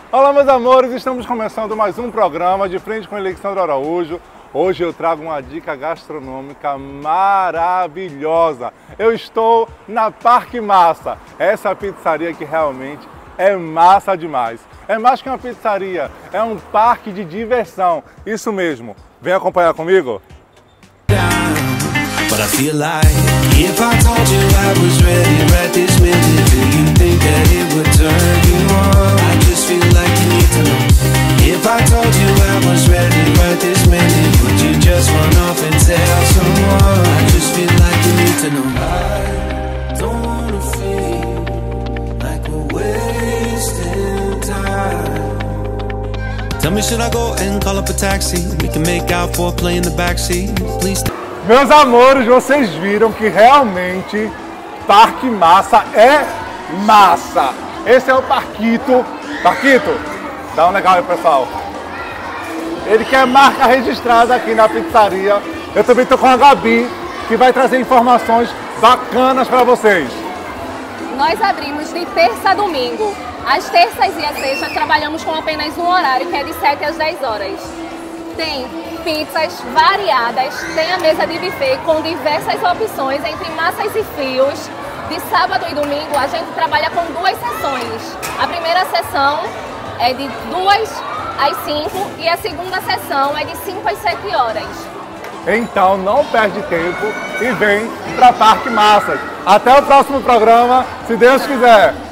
Olá, meus amores, estamos começando mais um programa de Frente com Alexandre Araújo. Hoje eu trago uma dica gastronômica maravilhosa. Eu estou na Parque Massa, essa pizzaria que realmente é massa demais. É mais que uma pizzaria, é um parque de diversão. Isso mesmo, vem acompanhar comigo? But I feel like if I told you I was ready right this minute, do you think that it would turn you on? I just feel like you need to know. If I told you I was ready right this minute, would you just run off and tell someone? I just feel like you need to know. I don't wanna feel like we're wasting time. Tell me, should I go and call up a taxi? We can make out for a play in the backseat. Please. Meus amores, vocês viram que realmente Parque Massa é massa. Esse é o Parquito. Parquito, dá um legal aí, pessoal. Ele que é marca registrada aqui na pizzaria. Eu também estou com a Gabi, que vai trazer informações bacanas para vocês. Nós abrimos de terça a domingo. Às terças e às sextas trabalhamos com apenas um horário, que é de 7 às 10 horas. Tem pizzas variadas, tem a mesa de buffet com diversas opções entre massas e frios. De sábado e domingo a gente trabalha com 2 sessões. A primeira sessão é de 2 às 5 e a segunda sessão é de 5 às 7 horas. Então não perde tempo e vem para Parque Massa. Até o próximo programa, se Deus quiser.